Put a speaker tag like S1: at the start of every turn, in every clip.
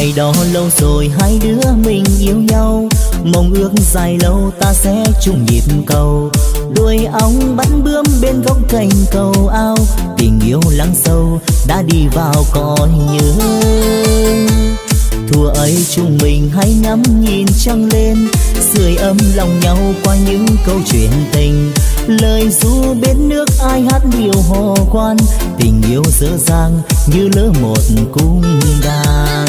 S1: Ngày đó lâu rồi hai đứa mình yêu nhau, mong ước dài lâu ta sẽ chung nhịp cầu. Đuôi ong bắn bướm bên góc cành cầu ao, tình yêu lắng sâu đã đi vào cõi nhớ. Thua ấy chúng mình hãy ngắm nhìn trăng lên, sưởi ấm lòng nhau qua những câu chuyện tình. Lời ru bên nước ai hát điều hò khoan, tình yêu dở dang như lỡ một cung đàn.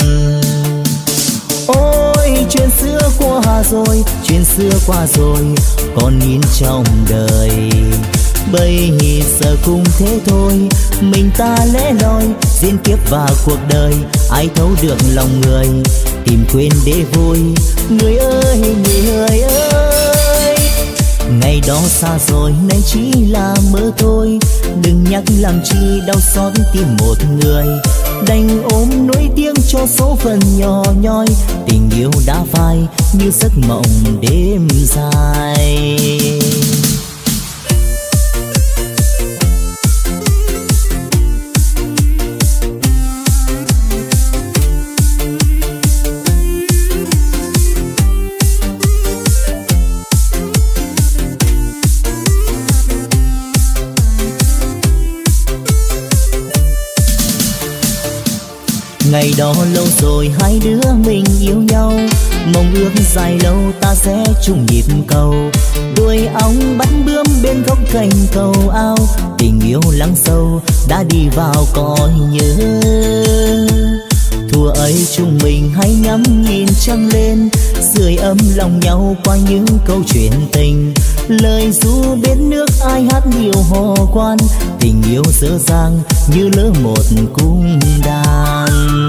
S1: Ôi chuyện xưa qua rồi, chuyện xưa qua rồi, còn in trong đời. Bây giờ cũng thế thôi, mình ta lẻ loi diễn kiếp và cuộc đời. Ai thấu được lòng người, tìm quên để vui. Người ơi, người ơi, ngày đó xa rồi nay chỉ là mơ thôi. Đừng nhắc làm chi đau xót tim một người, đành ôm nỗi tiếng cho số phận nhỏ nhoi. Tình yêu đã phai như giấc mộng đêm dài. Ngày đó lâu rồi hai đứa mình yêu nhau, mong ước dài lâu ta sẽ chung nhịp cầu. Đuôi ong bắn bướm bên góc cành cầu ao, tình yêu lắng sâu đã đi vào cõi nhớ. Thua ấy chúng mình hãy ngắm nhìn trăng lên, sưởi ấm lòng nhau qua những câu chuyện tình. Lời ru bên nước ai hát điều hò khoan, tình yêu dở dang như lỡ một cung đàn.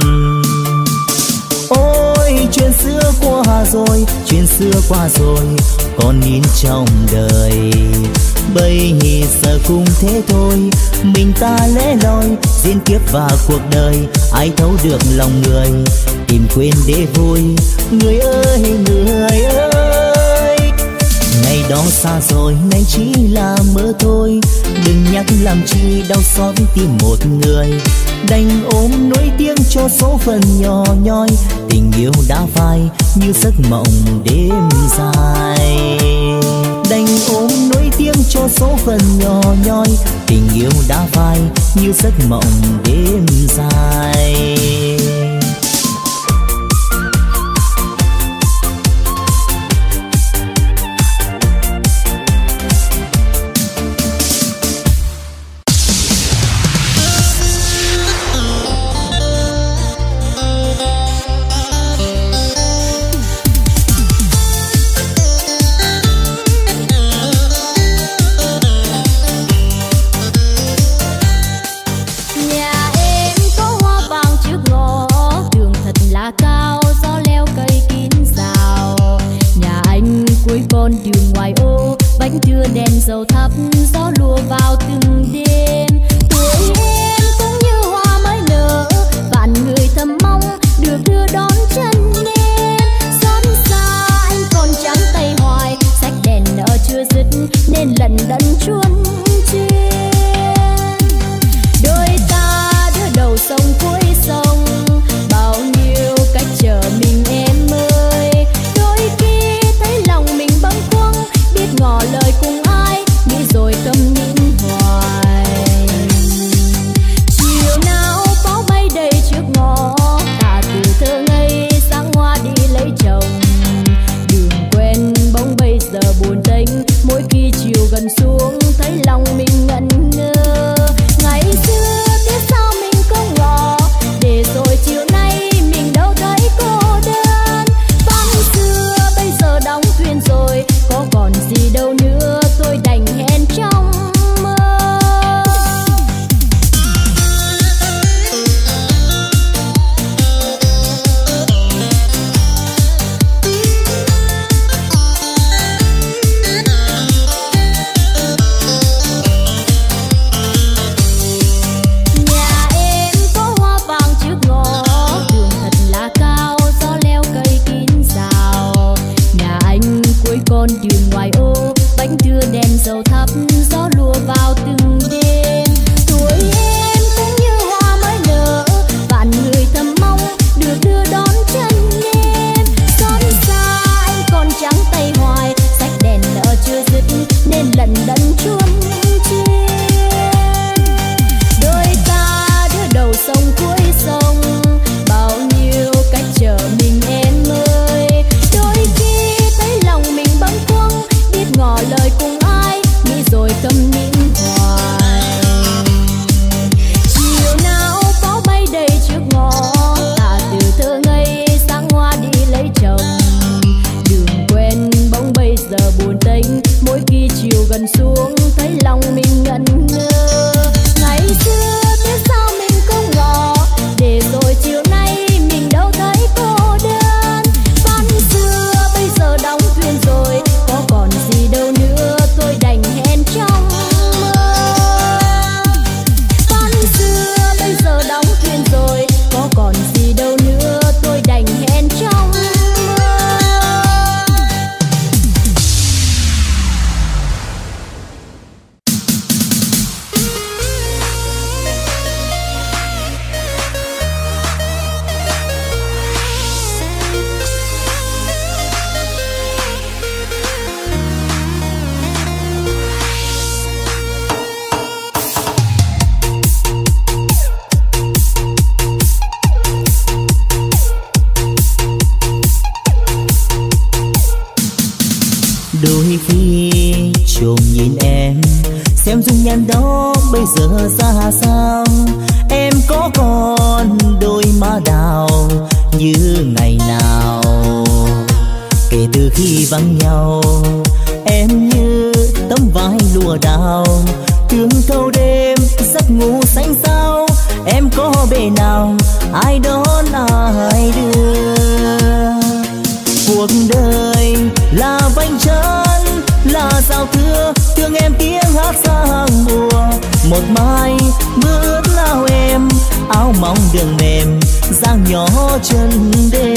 S1: Ôi chuyện xưa qua rồi, chuyện xưa qua rồi, còn in trong đời. Bây giờ cũng thế thôi, mình ta lẻ loi diễn kiếp và cuộc đời. Ai thấu được lòng người, tìm quên để vui. Người ơi, người ơi, ngày đó xa rồi nay chỉ là mơ thôi. Đừng nhắc làm chi đau xót tim một người, đành ôm nỗi tiếng cho số phận nhỏ nhoi. Tình yêu đã phai như giấc mộng đêm dài, đành ôm nỗi tiếng cho số phận nhỏ nhoi. Tình yêu đã phai như giấc mộng đêm dài.
S2: dầu thắp gió lùa vào từng đêm. Tuổi em cũng như hoa mới nở, vạn người thầm mong được đưa đón chân em. Xót xa anh còn trắng tay hoài, sách đèn nợ chưa dứt nên lận đận chuông trên. Đôi ta đưa đầu sông cuối sông, bao nhiêu cách chờ mình em ơi. Đôi khi thấy lòng mình bâng khuâng, biết ngỏ lời cùng ai, nghĩ rồi câm nín hoài.
S1: hẹn đó bây giờ ra sao? Em có còn đôi má đào như ngày nào? Kể từ khi vắng nhau, em như tấm vải lụa đào, thương thâu đêm giấc ngủ xanh sao. Em có bề nào ai đón ai đưa? Cuộc đời là vành trăng, là giao thừa, thương em tiếng hát sang mùa. Một mai mưa ướt áo em, áo mỏng đường mềm, dáng nhỏ chân đê.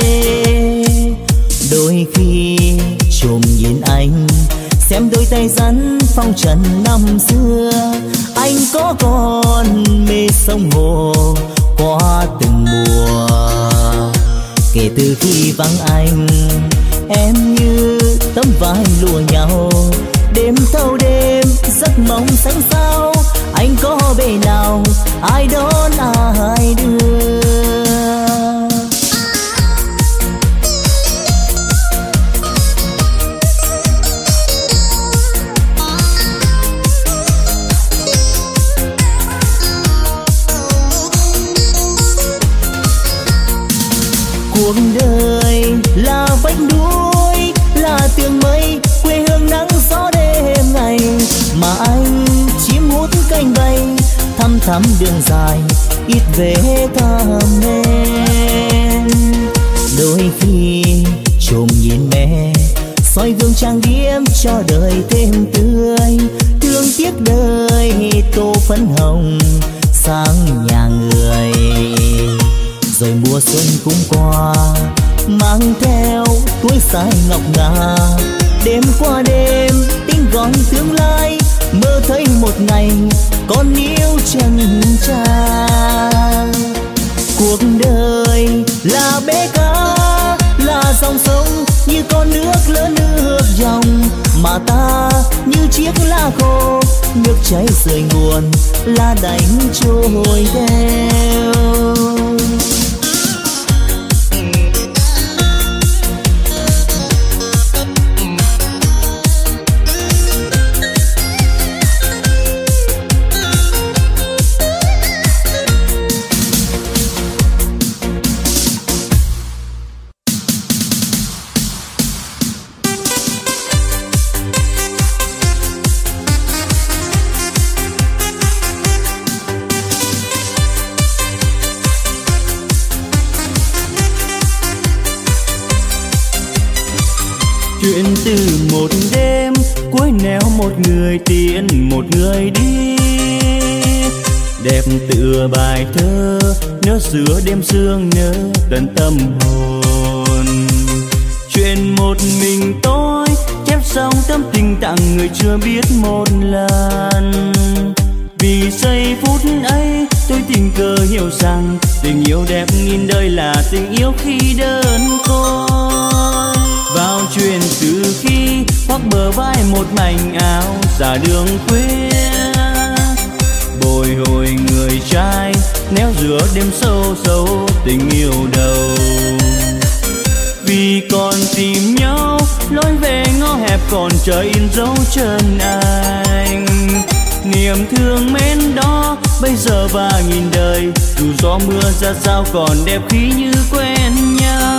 S1: Đôi khi trộm nhìn anh, xem đôi tay rắn phong trần năm xưa. Anh có còn mê sông hồ qua từng mùa? Kể từ khi vắng anh, em như tấm vải lụa nhau, đêm thâu đêm giấc mộng xanh sao. Anh có bề nào ai đón ai đưa? Cuộc đời là vách núi, là tường mây, quê hương nắng gió đêm ngày. Mà anh chim hút cánh bay, thăm thắm đường dài, ít về thăm em. Đôi khi trộm nhìn mẹ, soi gương trang điểm cho đời thêm tươi. Thương tiếc đời tô phấn hồng sang nhà người. Rồi mùa xuân cũng qua, mang theo túi xài ngọc ngà. Đêm qua đêm tính gọn tương lai, mơ thấy một ngày con yêu chân cha. Cuộc đời là bể cá, là dòng sông, như con nước lớn nước dòng. Mà ta như chiếc lá khô, nước chảy rời nguồn là đánh trôi theo.
S3: Chuyện từ một đêm cuối nẻo, một người tiễn một người đi. Đẹp tựa bài thơ nỡ giữa đêm sương, nhớ tận tâm hồn. Chuyện một mình tôi chép xong tâm tình tặng người chưa biết một lần. Vì giây phút ấy tôi tình cờ hiểu rằng tình yêu đẹp nghìn đời là tình yêu khi đơn côi. Vào chuyện từ khi khoác bờ vai một mảnh áo ra đường khuya, bồi hồi người trai néo giữa đêm sâu sâu tình yêu đầu. Vì còn tìm nhau lối về ngõ hẹp, còn chờ in dấu chân anh. Niềm thương mến đó bây giờ và nghìn đời, dù gió mưa ra sao còn đẹp khi như quen nhau.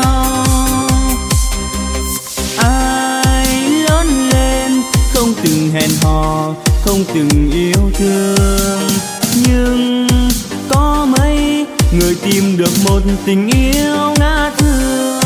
S3: Ai lớn lên không từng hẹn hò, không từng yêu thương, nhưng có mấy người tìm được một tình yêu ngát thương.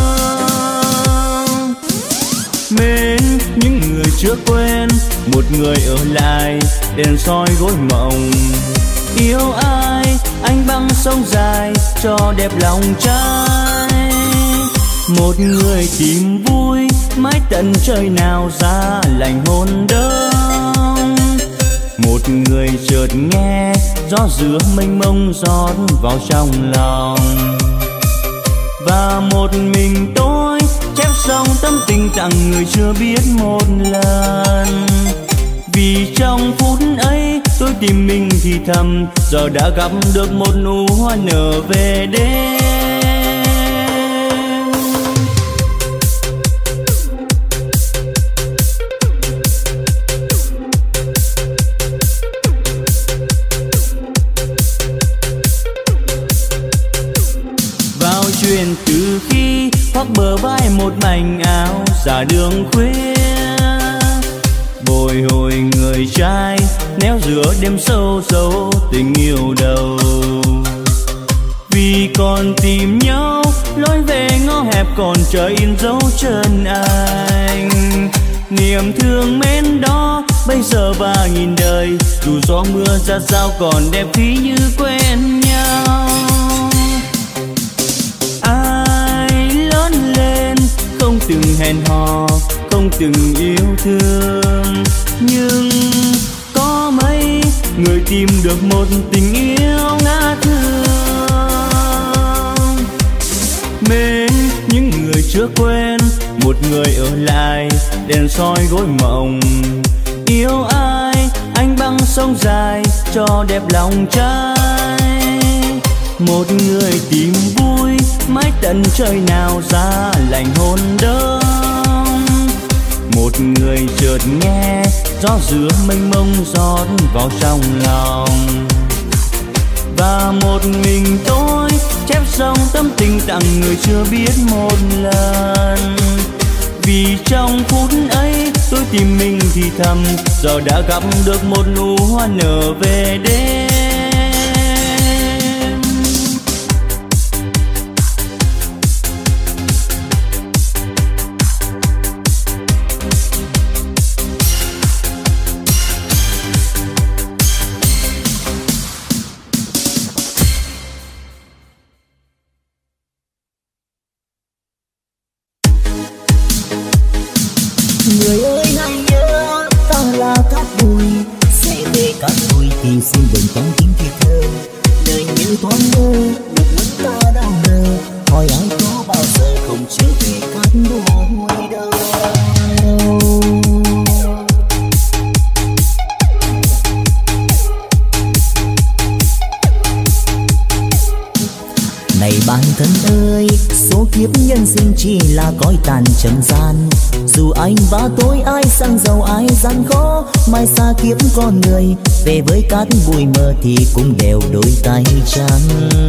S3: Mến những người chưa quen, một người ở lại đèn soi gối mộng. Yêu ai anh băng sông dài cho đẹp lòng trai. Một người tìm vui mãi tận trời nào giá lạnh hôn đông. Một người chợt nghe gió giữa mênh mông rót vào trong lòng. Và một mình tôi chép xong tâm tình tặng người chưa biết một lần. Vì trong phút ấy tôi tìm mình thì thầm, giờ đã gặp được một nụ hoa nở về đêm. chuyện từ khi khoác bờ vai một mảnh áo ra đường khuya. Bồi hồi người trai néo giữa đêm sâu sâu tình yêu đầu. Vì còn tìm nhau lối về ngõ hẹp còn chờ in dấu chân anh. Niềm thương mến đó bây giờ và nghìn đời, dù gió mưa ra sao còn đẹp khi như quen nhau. Ai lớn lên không từng hẹn hò, không từng yêu thương, nhưng có mấy người tìm được một tình yêu ngã thương. Mến những người chưa quen, một người ở lại đèn soi gối mộng. Yêu ai anh băng sông dài cho đẹp lòng trai. Một người tìm vui mãi tận trời nào giá lạnh hôn đông. Một người chợt nghe gió giữa mênh mông rót vào trong lòng. Và một mình tôi chép xong tâm tình tặng người chưa biết một lần. Vì trong phút ấy tôi tìm mình thì thầm, giờ đã gặp được một nụ hoa nở về đêm.
S1: Người ơi hãy nhớ ta là cát bụi, sẽ về cát bụi thì xin đừng toan tiếng thiệt thơ. Đời như thoáng mơ, một lúc ta đau ngờ, hỏi ai có bao giờ không trở về cát bụi đâu. Này bạn thân ơi, số kiếp nhân sinh chỉ là cõi tàn trần gian. Dù anh và tôi ai sang giàu ai gian khó, mai xa kiếp con người về với cát bụi mờ thì cũng đều đôi tay trắng.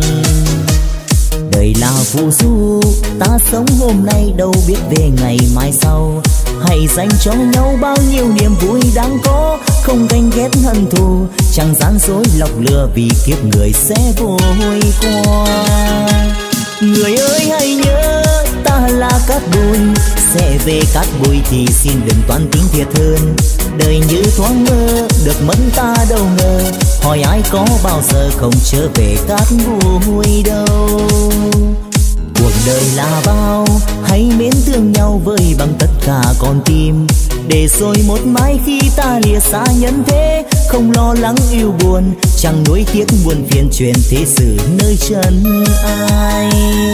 S1: Đời là phù du, ta sống hôm nay đâu biết về ngày mai sau. Hãy dành cho nhau bao nhiêu niềm vui đáng có, không ganh ghét hận thù, chẳng gian dối lọc lừa vì kiếp người sẽ vội qua. Người ơi hãy nhớ ta là cát bụi, sẽ về cát bụi thì xin đừng toan tính thiệt hơn. Đời như thoáng mơ, được mất ta đâu ngờ, hỏi ai có bao giờ không trở về cát bụi đâu. Cuộc đời là bao, hãy mến thương nhau với bằng tất cả con tim. Để rồi một mai khi ta lìa xa nhân thế, không lo lắng yêu buồn, chẳng nuối tiếc buồn phiền chuyện thế sự nơi chân ai.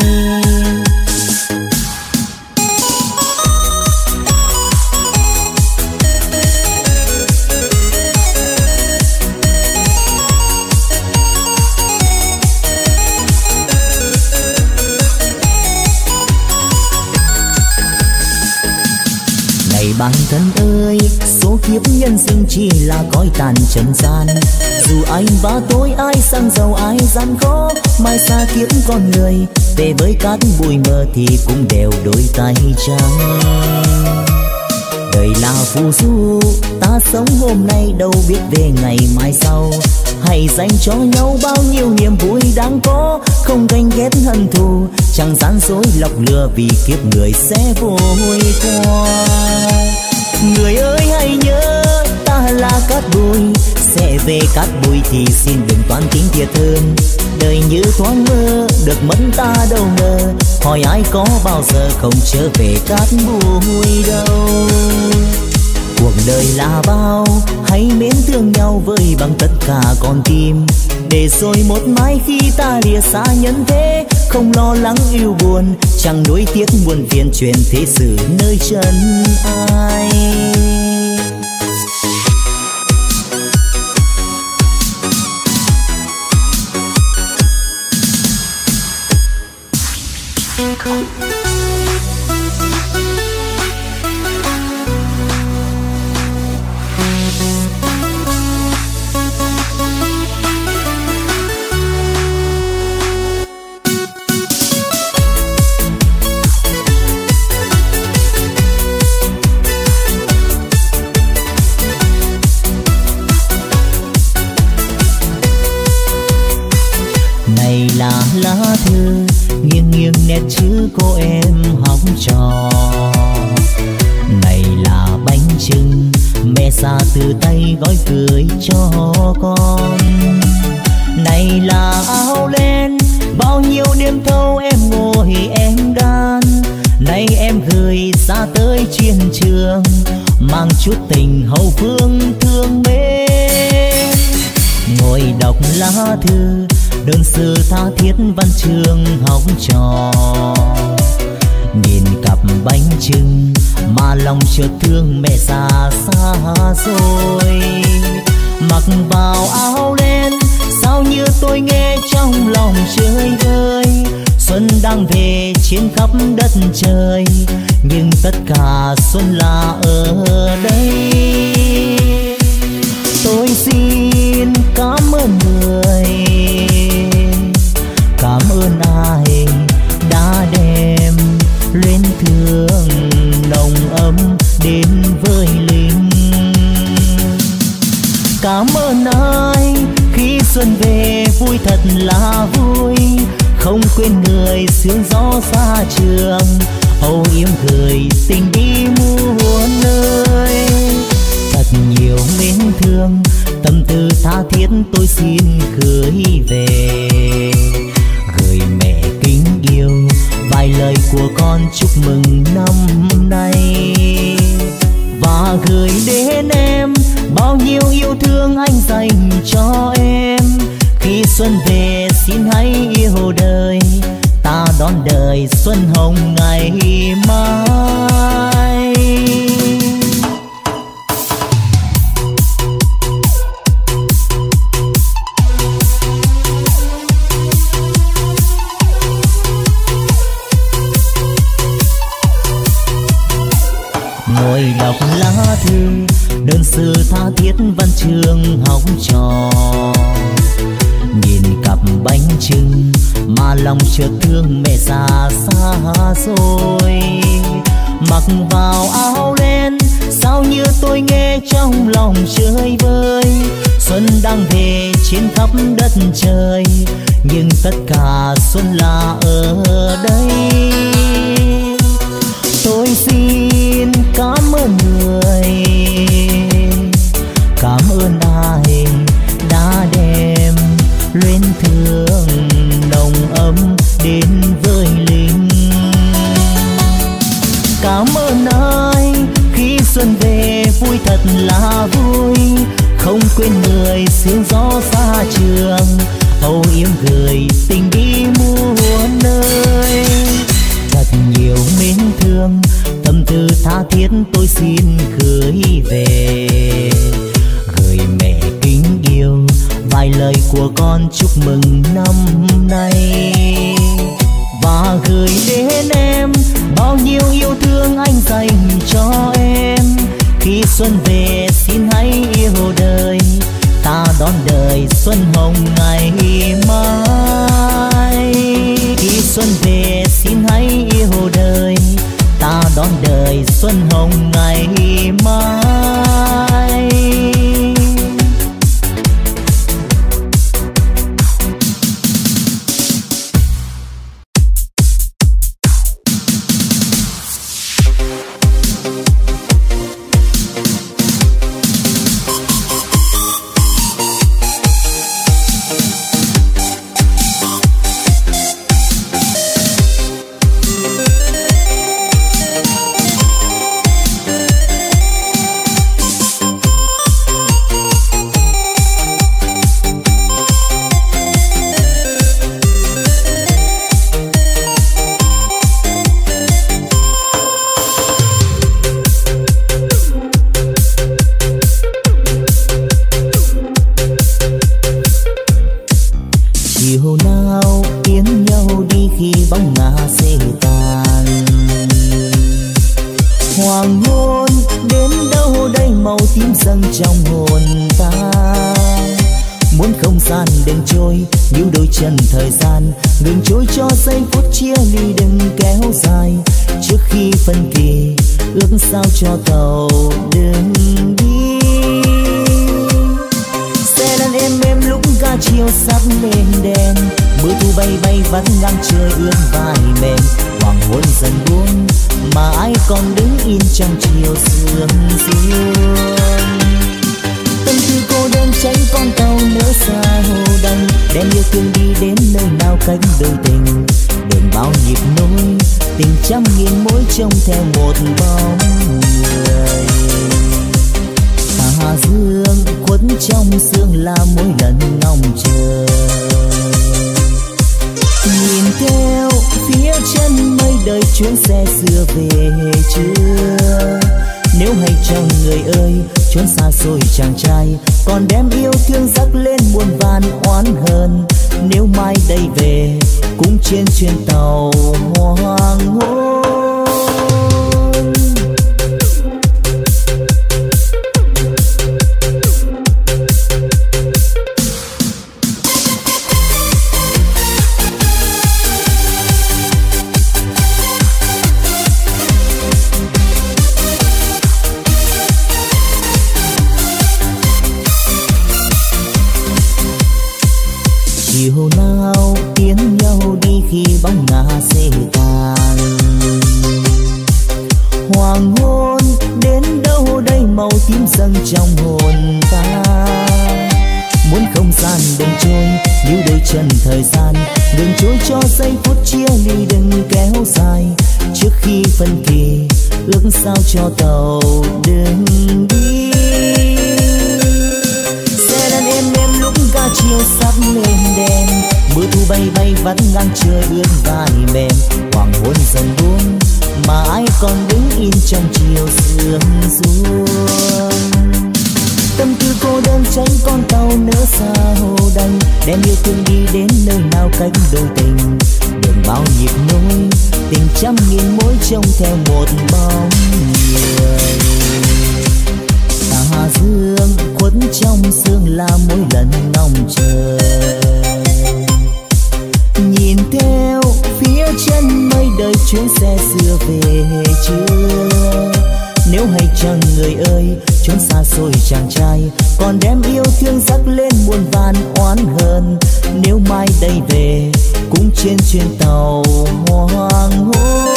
S1: Bạn thân ơi, số kiếp nhân sinh chỉ là cõi tàn trần gian. Dù anh và tôi ai sang giàu ai gian khó, mai xa kiếp con người về với cát bụi mờ thì cũng đều đôi tay trắng. Đời là phù du, ta sống hôm nay đâu biết về ngày mai sau. Hãy dành cho nhau bao nhiêu niềm vui đáng có, không ganh ghét hận thù, chẳng gian dối lọc lừa vì kiếp người sẽ vội qua. Người ơi hãy nhớ ta là cát bụi, sẽ về cát bụi thì xin đừng toan tính thiệt hơn. Đời như thoáng mơ, được mất ta đâu ngờ, hỏi ai có bao giờ không trở về cát bụi đâu. Cuộc đời là bao, hãy mến thương nhau với bằng tất cả con tim. Để rồi một mai khi ta lìa xa nhân thế, không lo lắng yêu buồn, chẳng nuối tiếc buồn phiền chuyện thế sự nơi chân ai. lá thư nghiêng nghiêng nét chữ cô em học trò. Này là bánh chưng mẹ xa từ tay gói cưới cho con. Này là áo len bao nhiêu đêm thâu em ngồi em đan. Này em gửi xa tới chiến trường mang chút tình hậu phương thương mến. Ngồi đọc lá thư đơn sơ tha thiết văn chương học trò. Nhìn cặp bánh chưng mà lòng chợt thương mẹ xa xa rồi. Mặc vào áo len sao như tôi nghe trong lòng chơi vơi. Xuân đang về trên khắp đất trời nhưng tất cả xuân là ở đây. Tôi xin cảm ơn người, cảm ơn ai đã đem luyến thương nồng ấm đến với lính. Cảm ơn ai khi xuân về vui thật là vui. Không quên người sương gió xa trường âu yếm gửi tình đi muôn nơi. Thật nhiều mến thương tâm tư tha thiết tôi xin gửi về. Gửi mẹ kính yêu vài lời của con chúc mừng năm nay. Và gửi đến em bao nhiêu yêu thương anh dành cho em. Khi xuân về xin hãy yêu đời, ta đón đời xuân hồng ngày mai. Ngồi đọc lá thư đơn sơ tha thiết văn chương học trò. Nhìn cặp bánh chưng mà lòng chợt thương mẹ xa xa rồi. Mặc vào áo len sao như tôi nghe trong lòng chơi vơi. Xuân đang về trên khắp đất trời nhưng tất cả xuân là ở đây. Tôi xin cảm ơn người, cảm ơn ai đã đem luyến thương nồng ấm đến với lính. Cảm ơn ai khi xuân về vui thật là vui. Không quên người sương gió xa trường âu yếm gửi tình đi muôn nơi. Thật nhiều mến thương tâm tư tha thiết tôi xin gửi về. Gửi mẹ kính yêu vài lời của con chúc mừng năm nay. Và gửi đến em bao nhiêu yêu thương anh dành cho em. Khi xuân về xin hãy yêu đời, ta đón đời xuân hồng ngày mai. Khi xuân về xin hãy yêu đời, ta đón đời xuân hồng ngày mai. Sao cho tàu đừng đi. Xe lăn em lúc ga chiều sắp lên đèn. mưa thu bay bay vắt ngang trời ướt vai mềm. Hoàng hôn dần buông mà ai còn đứng yên trong chiều sương xuống. Tâm tư cô đơn tránh con tàu nỡ xa hồ đành, đem yêu thương đi đến nơi nào cách đôi tình. Đường bao nhịp nối tình trăm nghìn mối trông theo một bóng người. Tà dương khuất trong sương là mỗi lần ngóng chờ. Nhìn theo phía chân mây đời chuyến xe xưa về chưa. Nếu hay chăng người ơi chốn xa xôi chàng trai, còn đem yêu thương dắt lên muôn vàn oán hờn. Nếu mai đây về cũng trên chuyến tàu hoàng hôn. Chiều nào tiến nhau đi khi bóng ngả xê tàn. Hoàng hôn đến đâu đây màu tím dâng trong hồn ta. Muốn không gian đừng trôi níu đôi chân thời gian, đừng trôi cho giây phút chia ly đừng kéo dài. Trước khi phân kỳ ước sao cho tàu đừng đi. Xe đàn em lúc ga chiều sắp lên đèn, mưa thu bay bay vắt ngang trời ướt vai mềm. Hoàng hôn dần buông mà ai còn đứng yên trong chiều sương xuống. Tâm tư cô đơn tránh con tàu nỡ xa hồ đành, đem yêu thương đi đến nơi nào cách đôi tình. Đường bao nhịp nối tình trăm nghìn mối trông theo một bóng người. Tà dương khuất trong sương là mỗi lần ngóng chờ. Nhìn theo phía chân mây đời chuyến xe xưa về chưa. Nếu hay chăng người ơi chốn xa xôi chàng trai, còn đem yêu thương dắt lên muôn vàn oán hờn. Nếu mai đây về cũng trên chuyến tàu hoàng hôn.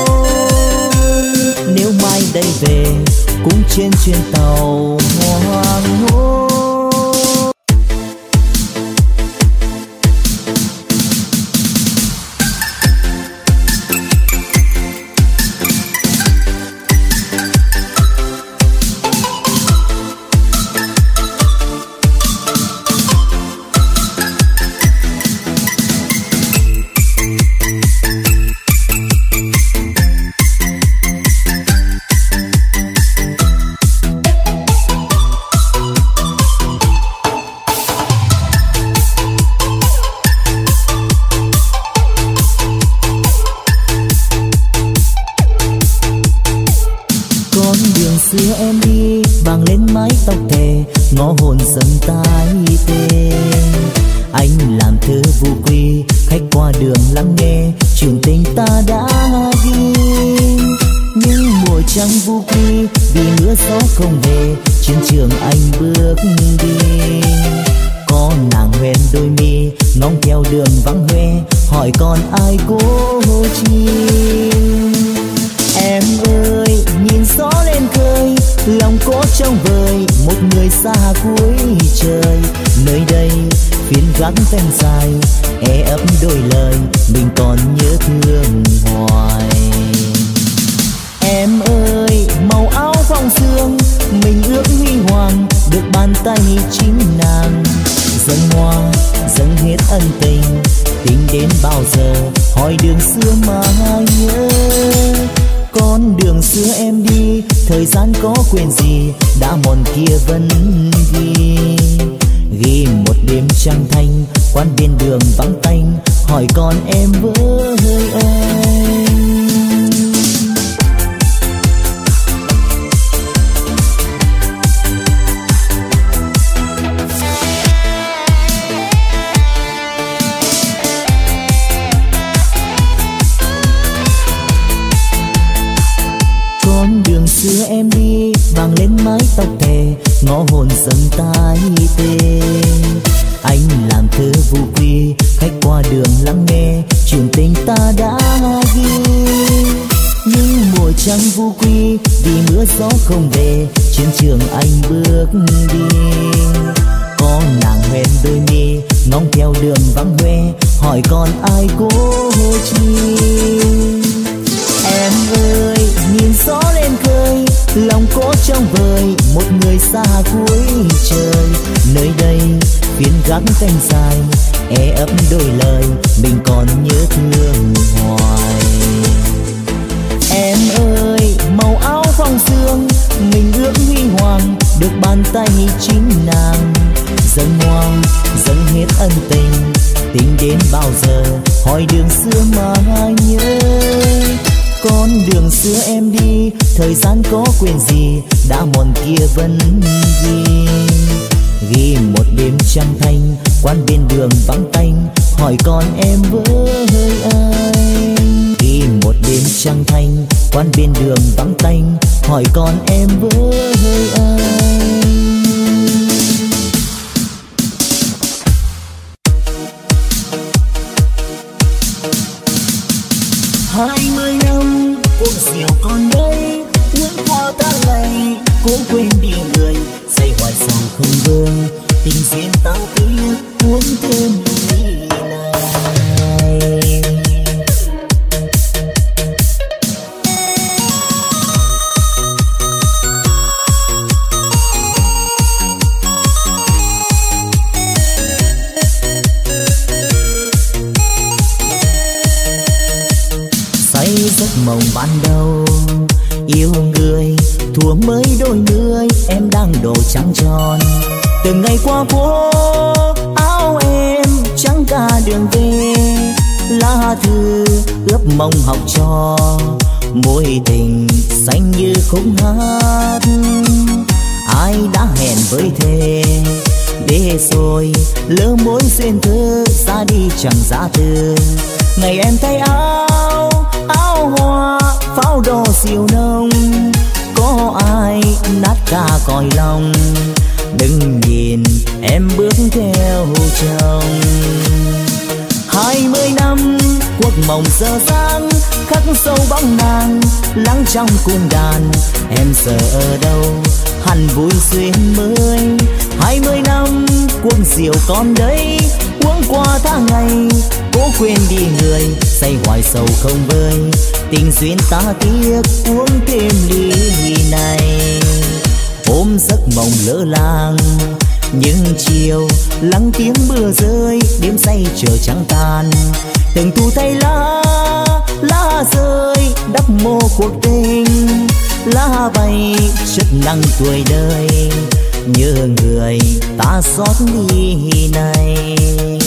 S1: Nếu mai đây về cũng trên chuyến tàu hoàng hôn. Xưa em đi vàng lên mái tóc thề, ngõ hồn dần tái tê. Anh làm thơ vô quy, khách qua đường lắng nghe chuyện tình ta đã ghi. Nhưng mùa trăng vô quy vì mưa gió không về, trên trường anh bước đi. Có nàng hoen đôi mi ngóng theo đường vắng hoe, hỏi còn ai cố chi. Em ơi nhìn gió lên khơi, lòng cố trông vời một người xa cuối trời. Nơi đây phiến gác ven dài, e ấp đôi lời mình còn nhớ thương hoài. Em ơi màu áo phong sương mình ước huy hoàng, được bàn tay chính nàng. Dâng hoa dâng hết ân tình, tính đến bao giờ hỏi đường xưa mà nhớ. Con đường xưa em đi, thời gian có quên gì, đã mòn kia vẫn ghi. Ghi một đêm trăng thanh, quán bên đường vắng tanh, hỏi còn em với anh. Xưa em đi vàng lên mái tóc thề, ngõ hồn dần tái tê. Anh làm thơ vô quy, khách qua đường lắng nghe chuyện tình ta đã ghi. Nhưng mùa trăng vô quy, vì mưa gió không về, chiến trường anh bước đi. Có nàng hoen đôi mi, ngóng theo đường vắng hoe, hỏi còn ai cố chi. Em ơi, nhìn gió lên khơi, lòng cố trong vời, một người xa cuối trời. Nơi đây phiến gác canh dài, ấp đôi lời, mình còn nhớ thương hoài. Em ơi, màu áo phong sương, mình ước huy hoàng, được bàn tay chính nàng. Dâng hoang, dâng hết ân tình, tình đến bao giờ, hỏi đường xưa mà nhớ. Con đường xưa em đi, thời gian có quên gì, đã mòn kia vẫn ghi. Ghi một đêm trăng thanh, quán bên đường vắng tanh, hỏi còn em với anh. Ghi một đêm trăng thanh, quán bên đường vắng tanh, hỏi còn em với anh. 20 năm cuộc diều còn đây, những hoa ta ngày cũng quên đi người, say hoài sầu không vương, tình duyên ta tiếc uống thêm ly này. Giấc mộng ban đầu yêu người, thua mới đôi mươi, em đang độ trắng tròn. Từng ngày qua phố áo em trắng cả đường về, lá thư ướp mong học trò, mối tình xanh như khúc hát. Ai đã hẹn với thề, để rồi lỡ mối duyên thơ, ra đi chẳng giá từ. Ngày em thay áo hoa pháo đỏ siêu nồng, có ai nát cả cõi lòng. Đừng nhìn em bước theo chồng. 20 năm cuộc mộng giờ dang, khắc sâu bóng nàng lắng trong cung đàn. Em giờ ở đâu hẳn vui duyên mới. 20 năm cuộc diều còn đấy, uống qua tháng ngày cố quên đi người, say hoài sầu không vơi, tình duyên ta tiếc uống thêm ly này. Ôm giấc mộng lỡ làng những chiều lắng tiếng mưa rơi, đêm say chờ trắng tan. Từng thu thay lá rơi đắp mô cuộc tình, lá bay chất nắng tuổi đời, nhớ người ta xót ly này.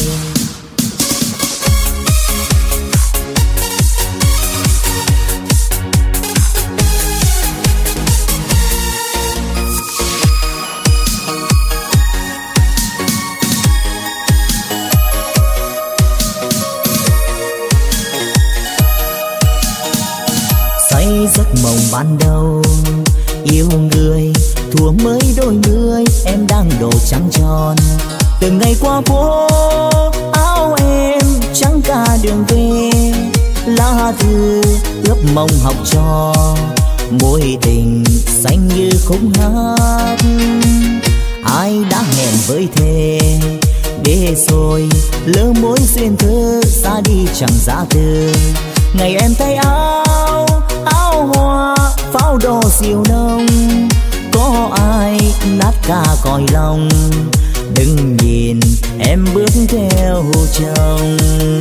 S1: Giấc mộng ban đầu yêu người, thua mới đôi mươi, em đang độ trắng tròn. Từng ngày qua phố áo em trắng cả đường về, lá thư ướp mong học trò, mối tình xanh như khúc hát. Ai đã hẹn với thề, để rồi lỡ mối duyên thơ, ra đi chẳng giá từ. Ngày em thay áo hoa pháo đỏ siêu nồng, có ai nát cả cõi lòng. Đừng nhìn em bước theo chồng.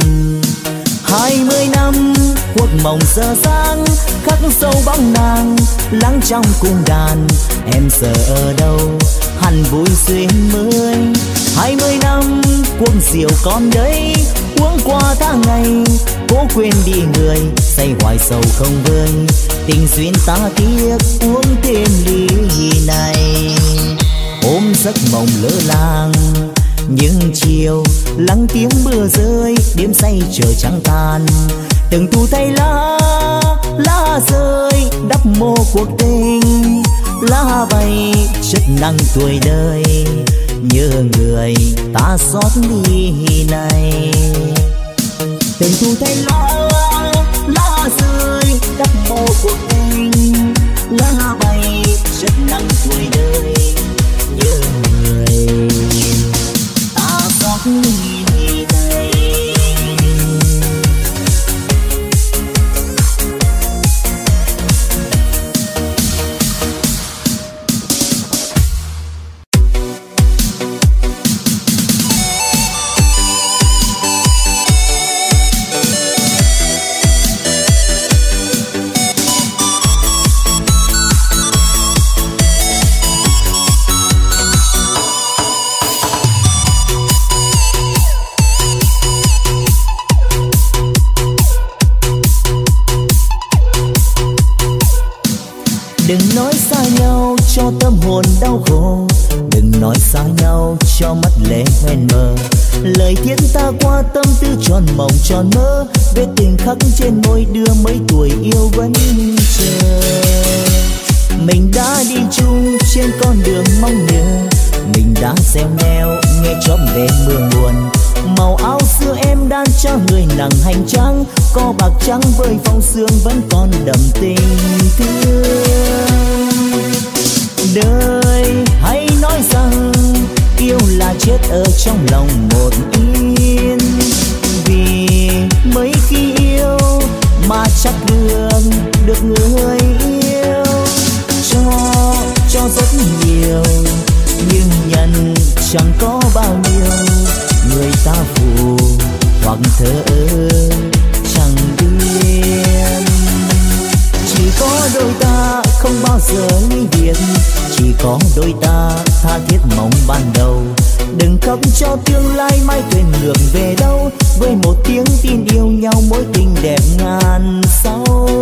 S1: 20 năm cuộc mộng giờ dang, khắc sâu bóng nàng lắng trong cung đàn. Em giờ ở đâu hẳn vui duyên mới. 20 năm cuộc diều còn đấy, uống qua tháng ngày cố quên đi người, say hoài sầu không vơi, tình duyên ta tiếc uống thêm ly này. Ôm giấc mộng lỡ làng những chiều lắng tiếng mưa rơi, đêm say chờ trắng tan. Từng thu thay lá rơi đắp mô cuộc tình, lá bay chất nắng tuổi đời, nhớ người ta xót đi này. Tình thu thay lá rơi đắp mồ của anh, lá bay rất nắng tuổi đời, nhớ người ta xót đi này. Đừng nói xa nhau cho tâm hồn đau khổ, đừng nói xa nhau cho mắt lệ hoen mờ. Lời thiết ta qua tâm tư tròn mộng tròn mơ, vết tình khắc trên môi đưa mấy tuổi yêu vẫn chờ. Mình đã đi chung trên con đường mong nhớ, mình đã xeo neo nghe chóp về mưa nguồn. Màu áo xưa em đan cho người nặng hành trang, có bạc trắng với phong sương vẫn còn đậm tình thương. Đời hãy nói rằng yêu là chết ở trong lòng một yên, vì mấy khi yêu mà chắc được người yêu cho rất nhiều, nhưng nhận chẳng có bao nhiêu. Người ta phù hoặc thờ ơ chẳng biết, chỉ có đôi ta không bao giờ ly biệt, chỉ có đôi ta tha thiết mong ban đầu. Đừng khóc cho tương lai mai thuyền ngược về đâu, với một tiếng tin yêu nhau mối tình đẹp ngàn sau.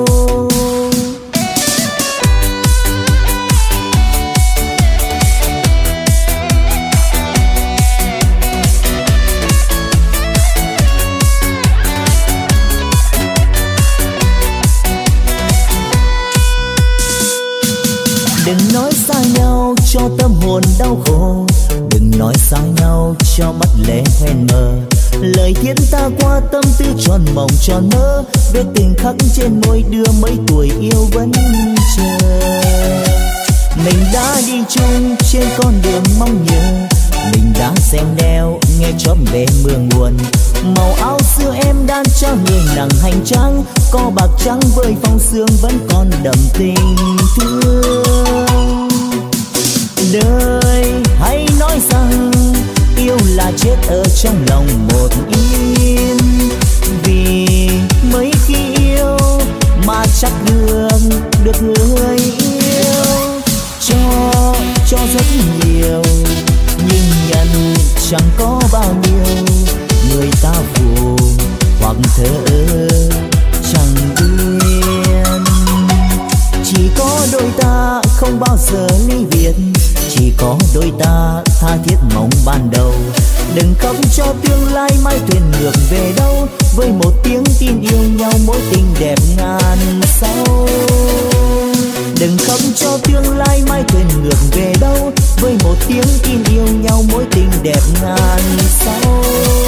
S1: Đừng nói xa nhau cho tâm hồn đau khổ, đừng nói xa nhau cho mắt lệ hoen mờ. Lời thiết ta qua tâm tư tròn mộng tròn mơ, vết tình khắc trên môi đưa mấy tuổi yêu vẫn chờ. Mình đã đi chung trên con đường mong nhớ, mình đã xeo neo nghe chóp về mưa nguồn. Màu áo xưa em đan cho người nặng hành trang, có bạc trắng với phong sương vẫn còn đậm tình thương. Đời hãy nói rằng yêu là chết ở trong lòng một yên, vì mấy khi yêu mà chắc được người yêu cho rất nhiều, nhưng nhận chẳng có bao nhiêu. Người ta phù hoặc thờ ơ chẳng biết, chỉ có đôi ta không bao giờ ly biệt, chỉ có đôi ta tha thiết mong ban đầu. Đừng khóc cho tương lai mai thuyền ngược về đâu, với một tiếng tin yêu nhau mối tình đẹp ngàn sau. Đừng khóc cho tương lai mai thuyền ngược về đâu, với một tiếng tin yêu nhau mối tình đẹp ngàn sau.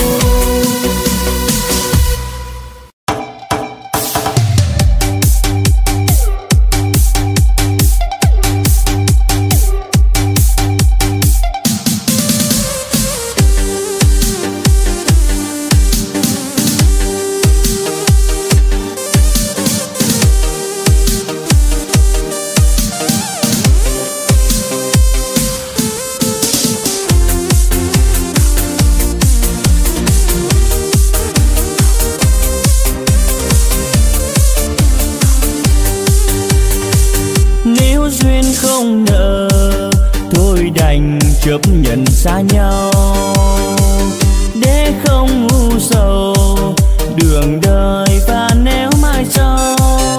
S3: Không nợ thôi đành chấp nhận xa nhau, để không u sầu đường đời và nếu mai sau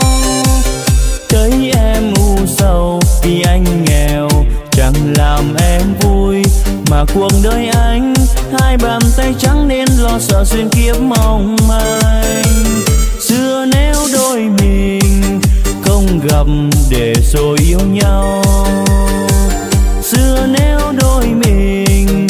S3: thấy em u sầu vì anh nghèo chẳng làm em vui, mà cuộc đời anh hai bàn tay trắng nên lo sợ duyên kiếp mong manh. Xưa nếu đôi mình không gặp để rồi yêu nhau, xưa nếu đôi mình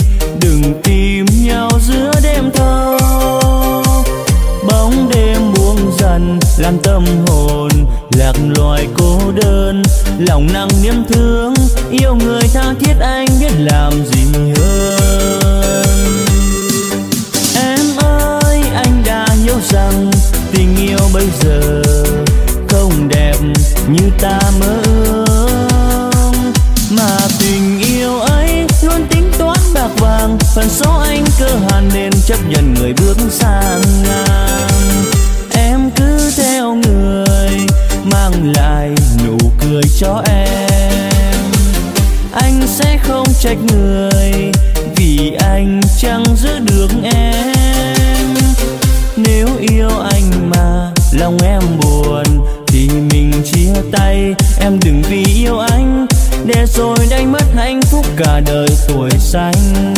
S3: làm tâm hồn lạc loài cô đơn. Lòng nặng niềm thương yêu người tha thiết anh biết làm gì hơn. Em ơi anh đã hiểu rằng tình yêu bây giờ không đẹp như ta mơ ước, mà tình yêu ấy luôn tính toán bạc vàng. Phần số anh cơ hàn nên chấp nhận người bước sang ngang. Em cứ theo người mang lại nụ cười cho em. Anh sẽ không trách người vì anh chẳng giữ được em. Nếu yêu anh mà lòng em buồn thì mình chia tay. Em đừng vì yêu anh để rồi đánh mất hạnh phúc cả đời tuổi xanh.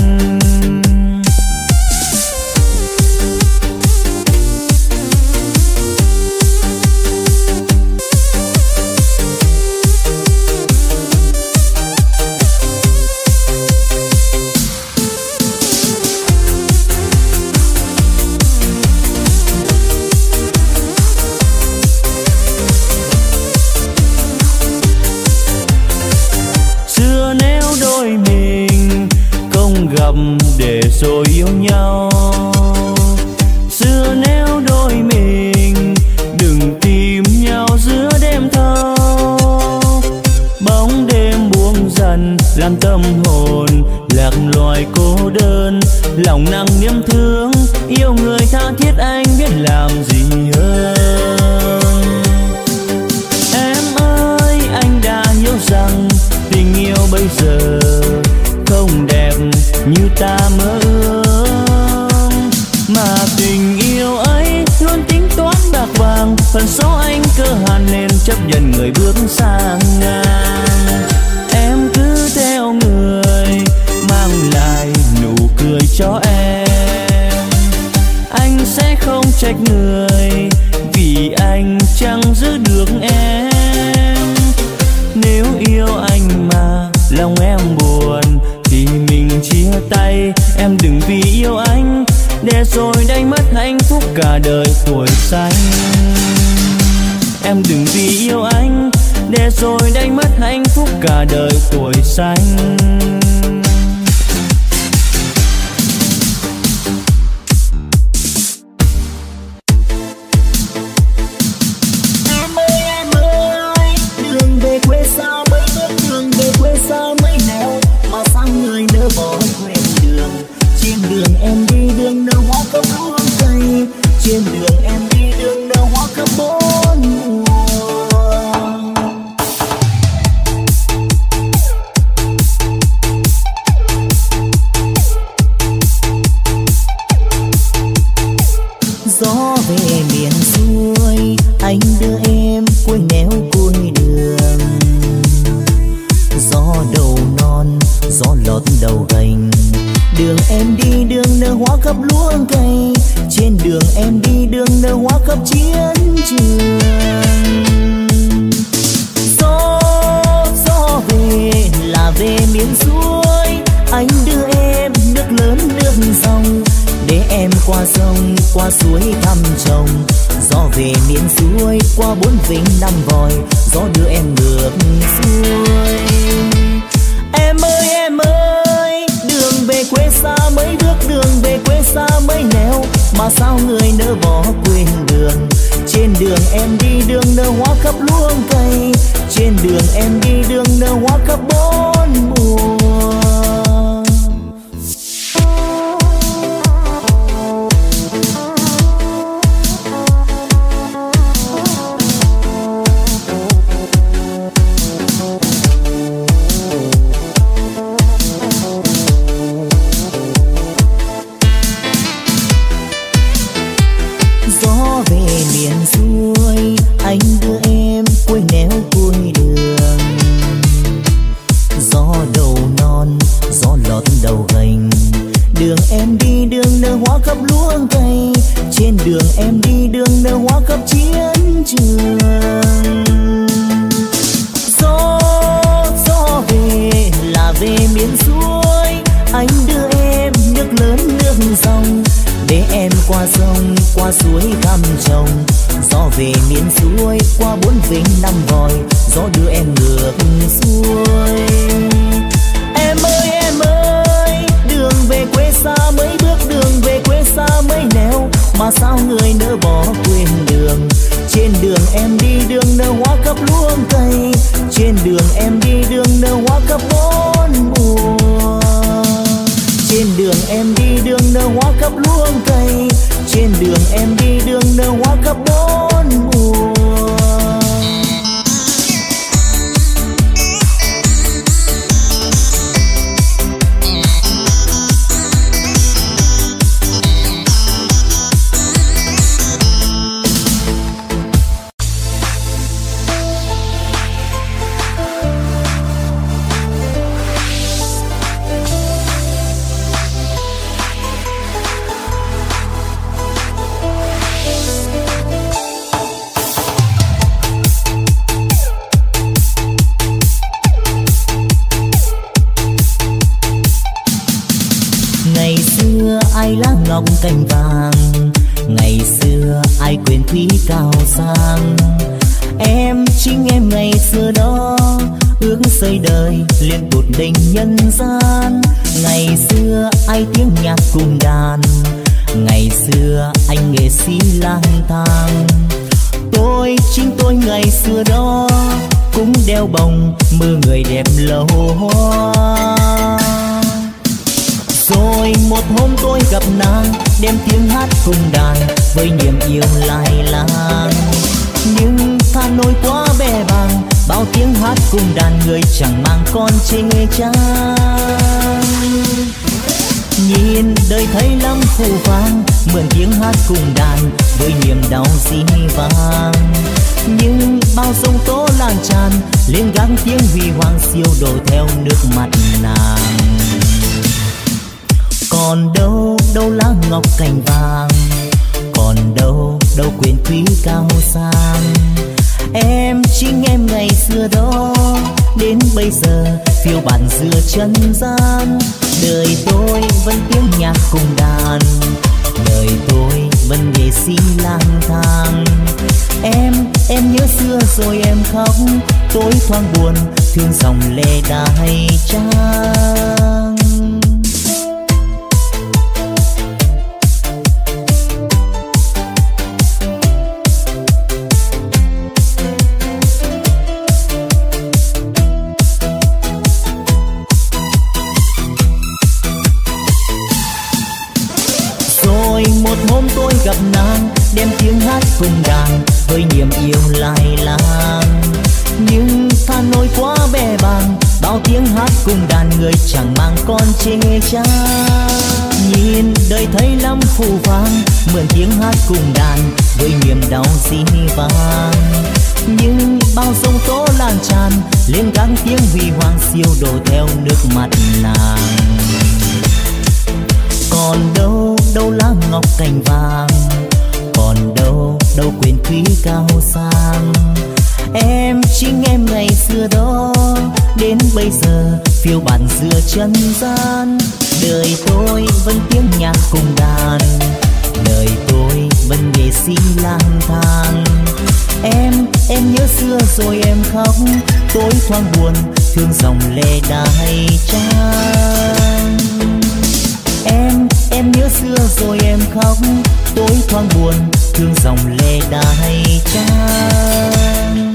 S3: Để rồi yêu nhau, xưa nếu đôi mình đừng tìm nhau giữa đêm thâu. Bóng đêm buông dần làm tâm hồn lạc loài cô đơn. Lòng nặng niềm thương yêu người tha thiết anh biết làm gì hơn. Em ơi anh đã hiểu rằng tình yêu bây giờ không đẹp như ta mơ ước, mà tình yêu ấy luôn tính toán bạc vàng. Phần số anh cơ hàn nên chấp nhận người bước sang ngang. Em cứ theo người mang lại nụ cười cho em. Anh sẽ không trách người vì anh chẳng giữ được em. Nếu yêu anh mà lòng em buồn thì mình chia tay. Em đừng vì yêu anh để rồi đánh mất hạnh phúc cả đời tuổi xanh. Em đừng vì yêu anh để rồi đánh mất hạnh phúc cả đời tuổi xanh.
S1: Em ơi, đường về quê xa mấy bước, đường về quê xa mấy nẻo, mà sao người nỡ bỏ quên đường. Trên đường em đi đường nở hoa cấp hương cây, trên đường em đi đường nở hoa cấp bốn mùa. Gió về miền xuôi anh đưa em cuối nẻo cuối đường. Gió đầu non gió lọt đầu gành, đường em đi đường nở hoa khắp lúa cây, trên đường em đi đường nở hoa khắp chiến trường. Gió về là về miền xuôi, anh đưa em nước lớn nước dòng, để em qua sông qua suối thăm chồng. Gió về miền xuôi qua 4 vịnh 5 vòi, gió đưa em ngược xuôi. Em ơi, đường về quê xa mấy bước, đường về quê xa mấy nẻo, mà sao người nỡ bỏ quên đường. Trên đường em đi đường nở hoa khắp luống cây, trên đường em đi đường nở hoa khắp 4 mùa. Anh đưa em cuối nẻo cuối đường. Gió đầu non gió lọt đầu gành, đường em đi đường nở hoa khắp luống cây, trên đường em đi đường nở hoa khắp chiến trường. Gió về là về miền xuôi, anh đưa em nước lớn nước dòng, để em qua sông qua suối thăm chồng. Gió về miền xuôi qua 4 vịnh 5 vòi, gió đưa em ngược xuôi. Em ơi, đường về quê xa mấy bước, đường về quê xa mấy nẻo, mà sao người nỡ bỏ quên đường. Trên đường em đi đường nở hoa khắp luống cây, trên đường em đi đường nở hoa khắp bốn mùa. Trên đường em đi đường nở hoa khắp luống cây, trên đường em đi đường nở hoa khắp bốn mùa. Ai lá ngọc cành vàng, ngày xưa ai quên quý cao sang. Em chính em ngày xưa đó, ước xây đời liên tụt đình nhân gian. Ngày xưa ai tiếng nhạc cùng đàn, ngày xưa anh nghệ sĩ lang thang. Tôi chính tôi ngày xưa đó, cũng đeo bồng mơ người đẹp lâu hoa. Rồi một hôm tôi gặp nàng, đem tiếng hát cùng đàn với niềm yêu lai lang. Nhưng Hà Nội quá bè bàng, bao tiếng hát cùng đàn người chẳng mang con chê chang. Nhìn đời thấy lắm phù vang, mượn tiếng hát cùng đàn với niềm đau dĩ vang. Nhưng bao sông tố lan tràn, lên gắng tiếng huy hoàng siêu đổ theo nước mắt nàng. Còn đâu đâu lá ngọc cành vàng, còn đâu đâu quyền quý cao sang. Em chính em ngày xưa đó, đến bây giờ phiêu bạt giữa chân gian. Đời tôi vẫn tiếng nhạc cùng đàn, đời tôi vẫn nghệ sĩ lang thang. Em nhớ xưa rồi em khóc, tôi thoáng buồn thương dòng lệ đài trang. Một hôm tôi gặp nàng, đem tiếng hát cùng đàn với niềm yêu lai lang. Nhưng Hà Nội quá bè bàng, bao tiếng hát cùng đàn người chẳng mang con chê chang. Nhìn đời thấy lắm phù vang, mượn tiếng hát cùng đàn với niềm đau dĩ vang. Nhưng bao sông tố lan tràn, lên gắng tiếng huy hoàng siêu đổ theo nước mắt nàng. Còn đâu đâu lá ngọc cành vàng, còn đâu đâu quyền quý cao sang. Em chính em ngày xưa đó, đến bây giờ phiêu bạt giữa chân gian. Đời tôi vẫn tiếng nhạc cùng đàn, đời tôi vẫn nghệ sĩ lang thang. Em nhớ xưa rồi em khóc, tôi thoáng buồn thương dòng lệ đài trang. Em nhớ xưa rồi em khóc, tôi thoáng buồn thương dòng lệ đài trang.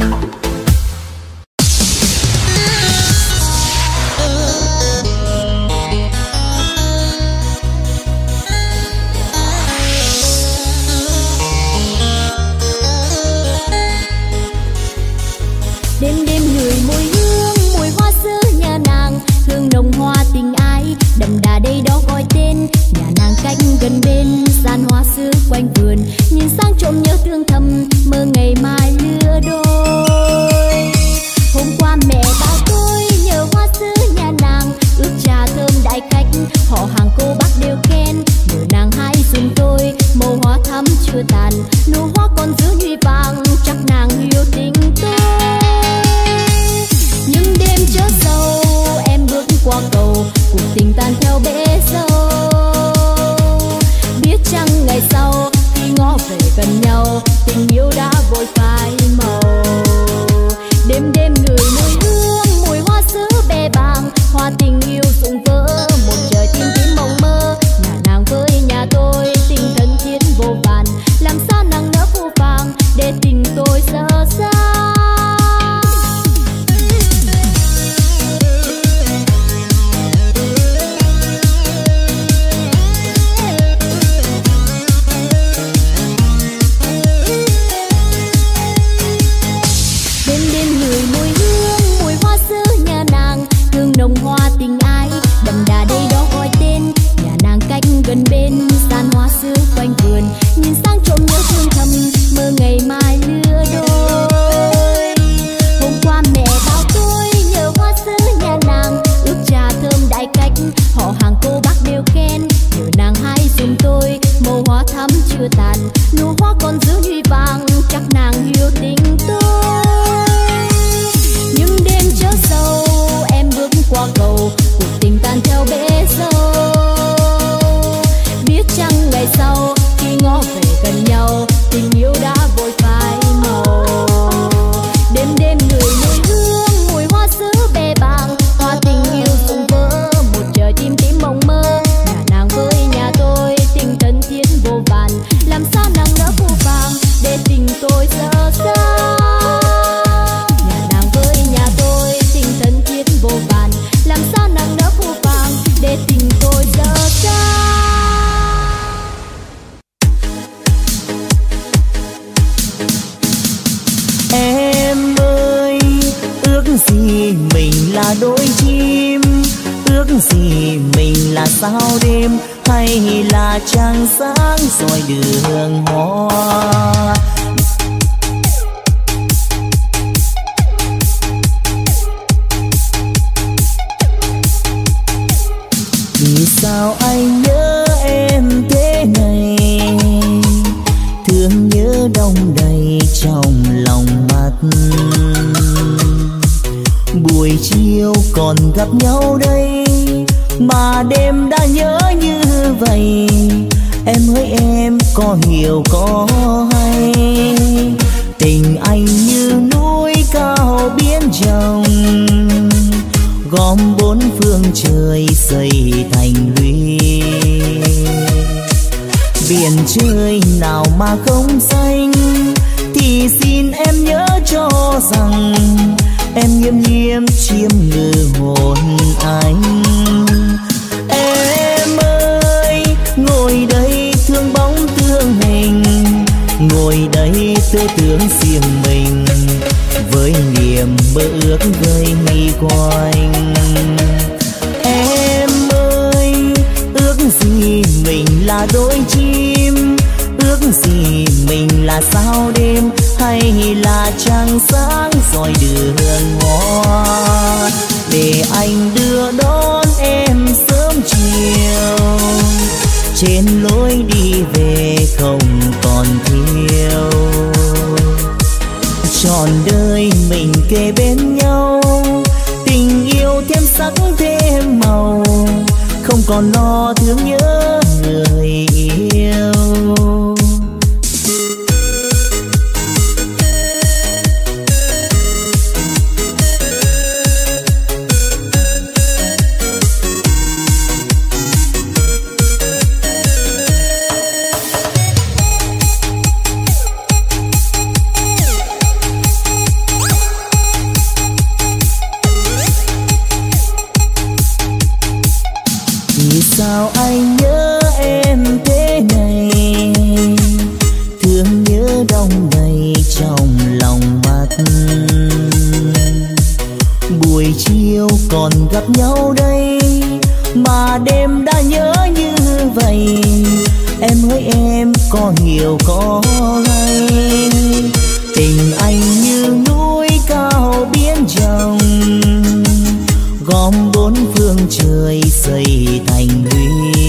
S2: Đêm đêm người mùi hương, mùi hoa xưa nhà nàng, hương nồng hoa tình ai đậm đà đây đó gọi tên. Nhà nàng cách gần bên, gian hoa xưa quanh vườn, nhìn sang trộm nhớ thương thầm, mơ ngày mai lứa đôi. Hôm qua mẹ bảo tôi nhớ hoa xưa nhà nàng, ước trà thơm đại khách, họ hàng cô bác đều khen. Nhớ nàng hãy dùng tôi, màu hoa thắm chưa tàn, nụ hoa còn giữ nhụy vàng, chắc nàng yêu tình tôi. Nhưng đêm chớ sâu, em bước qua cầu, cuộc tình tan theo bể dâu. Biết chăng ngày sau khi ngó về gần nhau, tình yêu đã tôi sợ sao. Nhà nàng với nhà tôi tình thân thiết vô vàn, làm sao nàng nỡ phũ phàng để tình tôi dở dang.
S1: Em ơi, ước gì mình là đôi chim, ước gì mình là sao đêm, hay là trăng sáng soi đường hoa. Vì sao anh nhớ em thế này, thương nhớ đong đầy trong lòng mắt. Buổi chiều còn gặp nhau đây, mà đêm đã nhớ như vậy. Em hỡi em có hiểu có hay, tình anh như núi cao biển rộng, gom bốn phương trời xây thành lũy. Biển trời nào mà không xanh, thì xin em nhớ cho rằng em nghiêm nghiêm chiêm ngự hồn anh. Em ơi, ngồi đây thương bóng thương hình, ngồi đây tư tưởng riêng mình, với niềm mơ ước gây nghi quanh. Em ơi, ước gì mình là đôi chim, ước gì mình là sao đêm, hay là trăng sáng soi đường hoa. Để anh đưa đón em sớm chiều, trên lối đi về không còn thiếu. Trọn đời mình kề bên nhau, tình yêu thêm sắc thêm màu, không còn lo thương nhớ người yêu. Sao anh nhớ em thế này, thương nhớ đong đầy trong lòng mắt. Buổi chiều còn gặp nhau đây, mà đêm đã nhớ như vậy. Em hỡi em có hiểu có hay, tình anh như núi cao biển rộng, gom bốn phương trời xây thành lũy.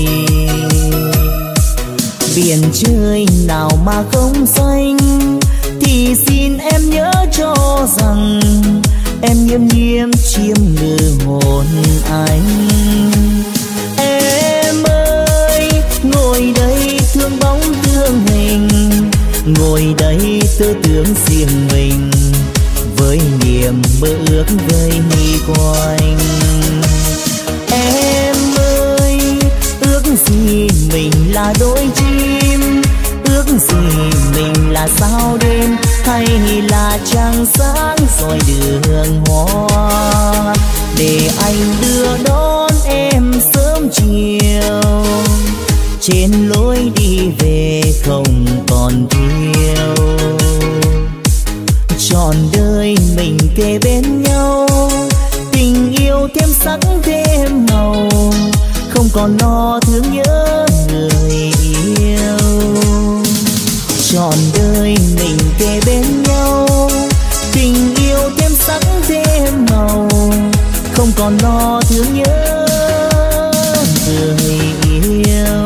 S1: Biển trời nào mà không xanh, thì xin em nhớ cho rằng em nghiêm nghiêm chiêm ngự hồn anh. Em ơi, ngồi đây thương bóng thương hình, ngồi đây tư tưởng riêng mình, với niềm mơ ước gây nghi quanh. Em ơi, ước gì mình là đôi chim, ước gì mình là sao đêm, hay là trăng sáng soi đường hoa. Để anh đưa đón em sớm chiều, trên lối đi về không còn thiếu. Trọn đời mình kề bên nhau, tình yêu thêm sắc thêm màu, không còn lo thương nhớ người yêu. Trọn đời mình kề bên nhau, tình yêu thêm sắc thêm màu, không còn lo thương nhớ người yêu.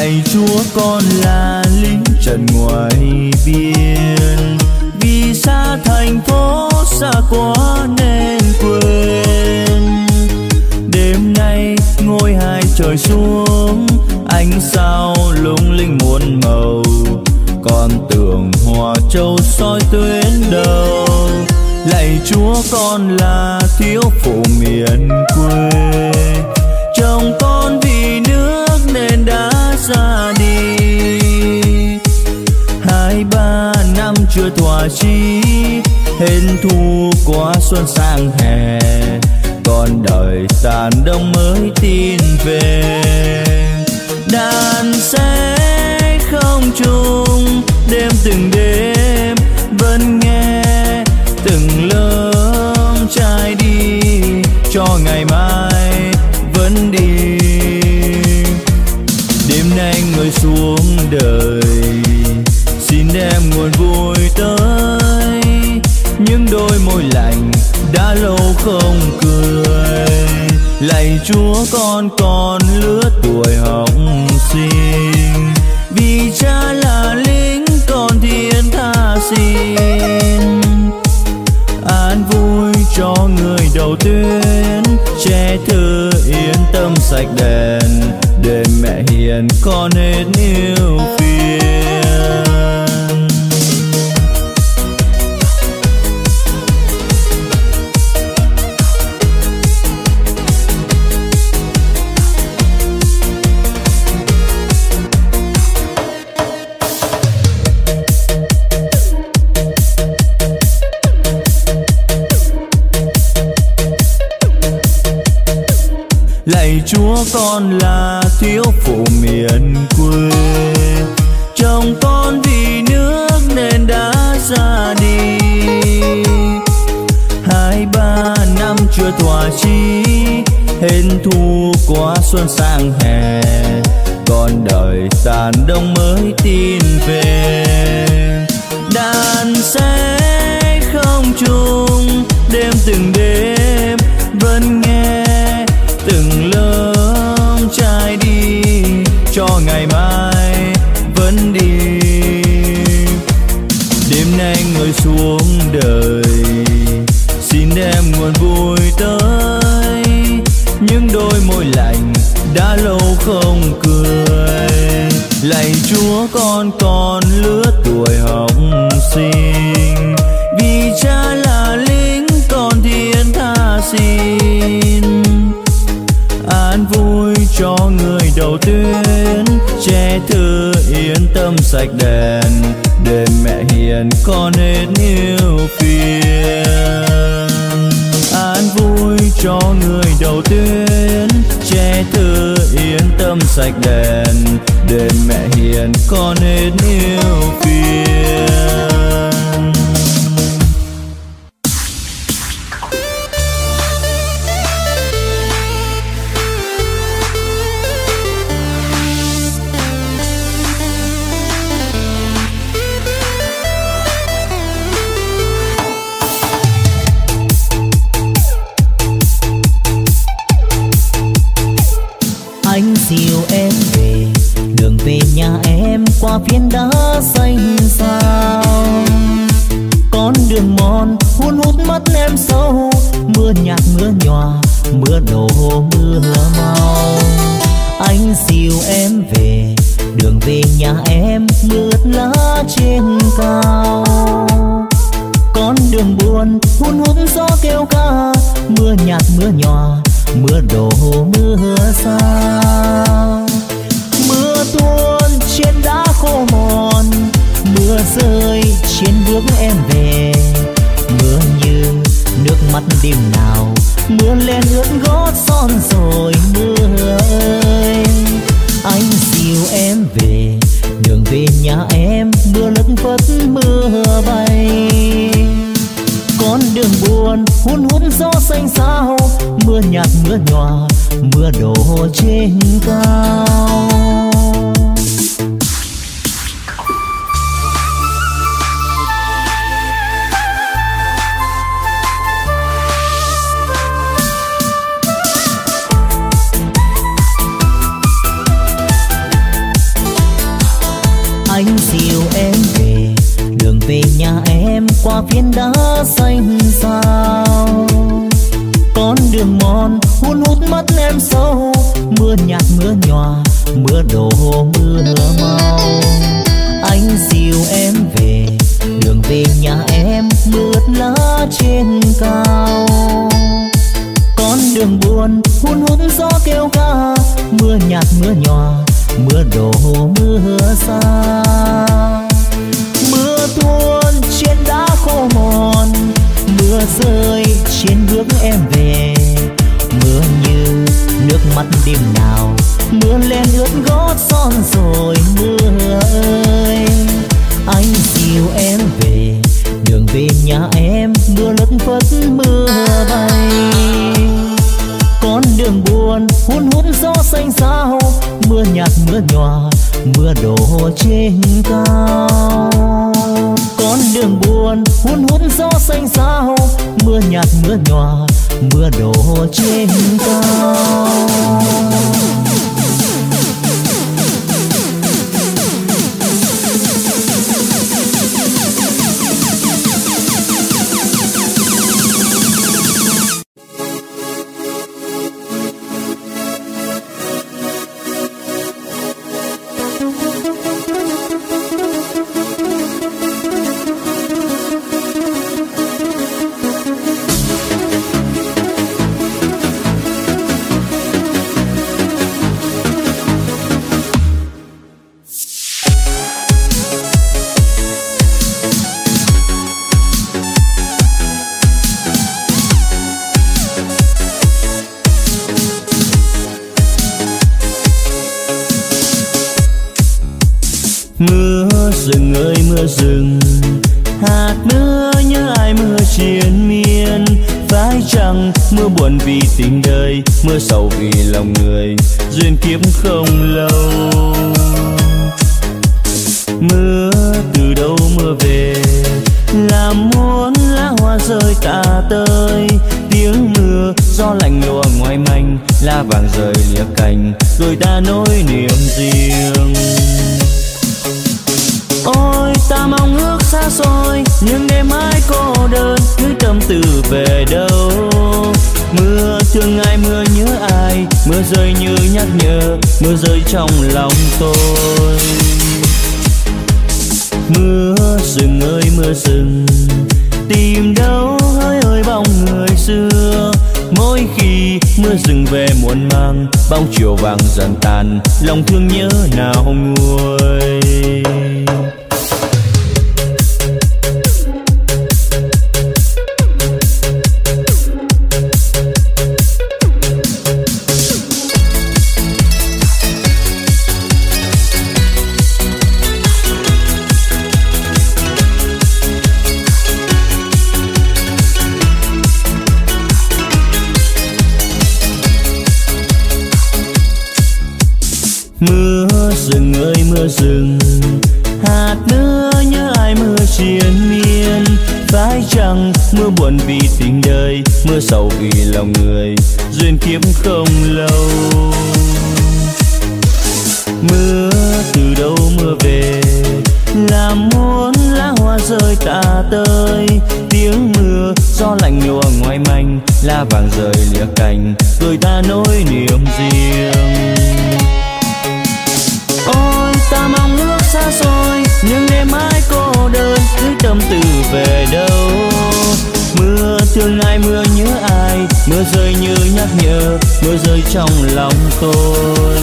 S3: Lạy Chúa con là lính trần ngoài biên, vì xa thành phố xa quá nên quên. Đêm nay ngôi hai trời xuống, ánh sao lung linh muôn màu, con tưởng Hòa Châu soi tuyến đầu. Lạy Chúa con là thiếu phụ miền quê, chồng con vì nước nên đã ra đi. 2-3 năm chưa thỏa chí, hên thu qua xuân sang hè, con đời tàn đông mới tin về. Đàn sẽ không chung đêm từng đêm, vẫn nghe từng lớp trai đi, cho ngày mai vẫn đi. Đêm nay người xuống đời, xin đem nguồn vui tới những đôi môi lạnh đã lâu không cười. Lạy Chúa con còn lứa tuổi học sinh, vì cha là lính con thiên tha xin. An vui cho người đầu tuyến, trẻ thơ yên tâm sạch đèn, để mẹ hiền con hết yêu phiền. Lạy Chúa con là thiếu phụ miền quê, chồng con vì nước nên đã ra đi. 2-3 năm chưa thỏa chí, hên thu qua xuân sang hè, con đời tàn đông mới tin về. Đàn sẽ không chung đêm từng đêm, vẫn nghe từng lớp trai đi, cho ngày mai vẫn đi. Đêm nay người xuống đời, xin đem nguồn vui tới những đôi môi lạnh đã lâu không cười. Lạy Chúa con còn lứa tuổi học sinh, vì cha là lính con thiên tha xin. An vui cho người đầu tuyến, trẻ thơ yên tâm sạch đèn, để mẹ hiền con hết yêu phiền. An vui cho người đầu tuyến, trẻ thơ yên tâm sạch đèn, để mẹ hiền con hết yêu phiền.
S1: Anh dìu em về, đường về nhà em qua phiến đá xanh sao. Con đường mòn hun hút mắt em sâu, mưa nhạt mưa nhòa, mưa đổ mưa mau. Anh dìu em về, đường về nhà em mưa ướt lá trên cao. Con đường buồn hun hút gió kêu ca, mưa nhạt mưa nhòa, mưa đổ mưa xa. Mưa tuôn trên đá khô mòn, mưa rơi trên bước em về. Mưa như nước mắt đêm nào, mưa lên ướt gót son rồi mưa ơi. Anh dìu em về, đường về nhà em mưa lất phất mưa bay. Con đường buồn hun hút gió xanh xao, mưa nhạt mưa nhòa, mưa đổ trên cao. Anh dìu em về, đường về nhà em qua phiến đá xanh sao. Con đường mòn hun hút mắt em sâu, mưa nhạt mưa nhòa, mưa đổ mưa mau. Anh dìu em về, đường về nhà em mưa ướt lá trên cao. Con đường buồn hun hút gió kêu ca, mưa nhạt mưa nhòa, mưa đổ mưa xa. Mưa tuôn trên đá khô mòn, mưa rơi trên bước em về. Mưa như nước mắt đêm nào, mưa lên ướt gót son rồi mưa ơi. Anh dìu em về, đường về nhà em mưa lất phất mưa bay. Con đường buồn hun hút gió xanh xao, mưa nhạt mưa nhòa, mưa đổ trên cao. Con đường buồn hun hút gió xanh xao, mưa nhạt mưa nhòa, mưa đổ trên cao.
S3: Mưa rừng ơi mưa rừng, hạt mưa nhớ ai mưa triền miên. Phải chăng mưa buồn vì tình đời, mưa sầu vì lòng người, duyên kiếp không lâu. Mưa từ đâu mưa về, làm muốn lá hoa rơi tả tơi. Tiếng mưa gió lạnh lùa ngoài manh, lá vàng rơi lìa cành, rồi ta nối niềm riêng. Ôi ta mong ước xa xôi, nhưng đêm mãi cô đơn, cứ tâm tư về đâu. Mưa thương ai mưa nhớ ai, mưa rơi như nhắc nhở, mưa rơi trong lòng tôi. Mưa rừng ơi mưa rừng, tìm đâu hỡi ơi bóng người xưa. Mỗi khi mưa rừng về muộn màng, bóng chiều vàng dần tàn, lòng thương nhớ nào nguôi. Mưa rừng ơi mưa rừng, hạt mưa nhớ ai mưa triền miên. Phải chăng mưa buồn vì tình đời, mưa sầu vì lòng người, duyên kiếp không lâu. Mưa từ đâu mưa về, làm muốn lá hoa rơi tả tơi. Tiếng mưa gió lạnh lùa ngoài manh, lá vàng rơi lìa cành, rồi ta nối niềm riêng. Ôi ta mong ước xa xôi, nhưng đêm mãi cô đơn, cứ tâm tư về đâu. Mưa thương ai mưa nhớ ai, mưa rơi như nhắc nhở, mưa rơi trong lòng tôi.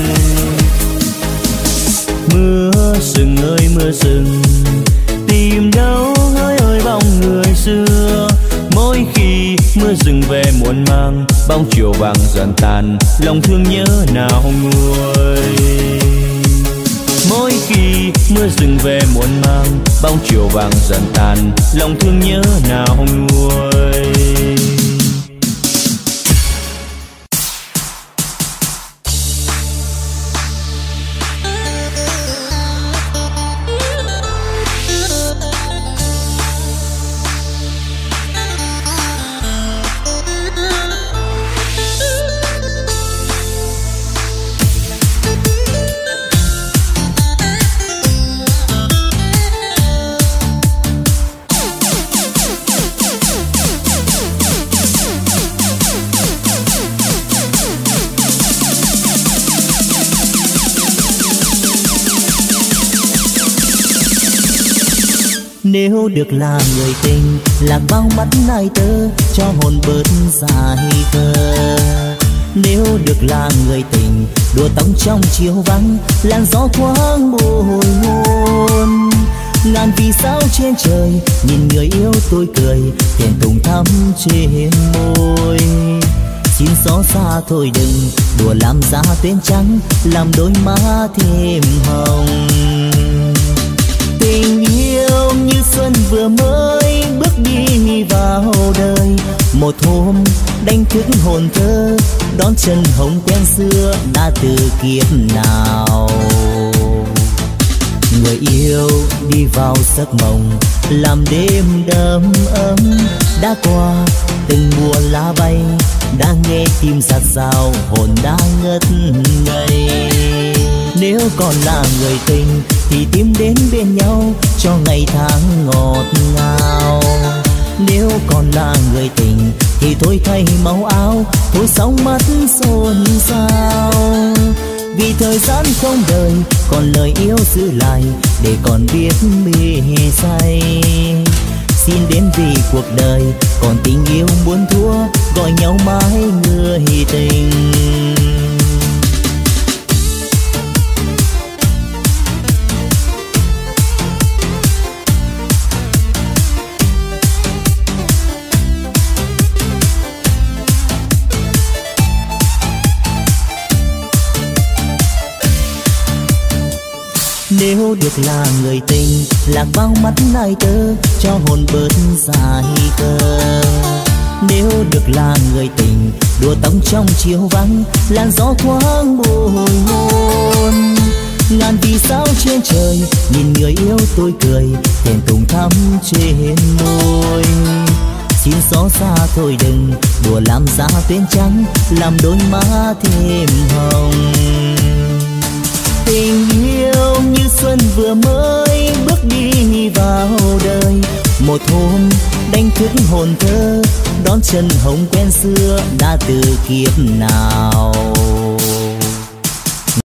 S3: Mưa rừng ơi mưa rừng, tìm đâu hỡi ơi bóng người xưa. Mỗi khi mưa rừng về muộn màng, bóng chiều vàng dần tàn, lòng thương nhớ nào nguôi. Mỗi khi mưa rừng về muộn màng, bóng chiều vàng dần tàn, lòng thương nhớ nào nguôi.
S1: Nếu được là người tình, lạc bao mắt nai tơ, cho hồn bớt dài khờ. Nếu được là người tình, đùa tóc trong chiều vắng, làn gió thoáng bồi hôn. Ngàn vì sao trên trời, nhìn người yêu tôi cười, thẹn thùng thắm trên môi. Xin gió xa thôi đừng, đùa làm ra tuyến trắng, làm đôi má thêm hồng. Tình yêu như xuân vừa mới bước đi vào đời, một hôm đánh thức hồn thơ, đón chân hồng quen xưa đã từ kiếp nào. Người yêu đi vào giấc mộng, làm đêm đầm ấm. Đã qua từng mùa lá bay, đã nghe tim giạt rào, hồn đã ngất ngây. Nếu còn là người tình thì tìm đến bên nhau, cho ngày tháng ngọt ngào. Nếu còn là người tình thì thôi thay màu áo, thôi sóng mắt xôn xao. Vì thời gian không đời, còn lời yêu giữ lại để còn biết mê say. Xin đến vì cuộc đời, còn tình yêu muốn thua, gọi nhau mãi người tình. Nếu được là người tình, lạc bao mắt nai tơ, cho hồn bớt dài khờ. Nếu được là người tình, đùa tóc trong chiều vắng, làn gió thoáng bồi hôn. Ngàn vì sao trên trời, nhìn người yêu tôi cười, thẹn thùng thắm trên môi. Xin gió xa thôi đừng, đùa làm ra tuyến trắng, làm đôi má thêm hồng. Tình yêu như xuân vừa mới bước đi vào đời, một hôm đánh thức hồn thơ, đón chân hồng quen xưa đã từ kiếp nào.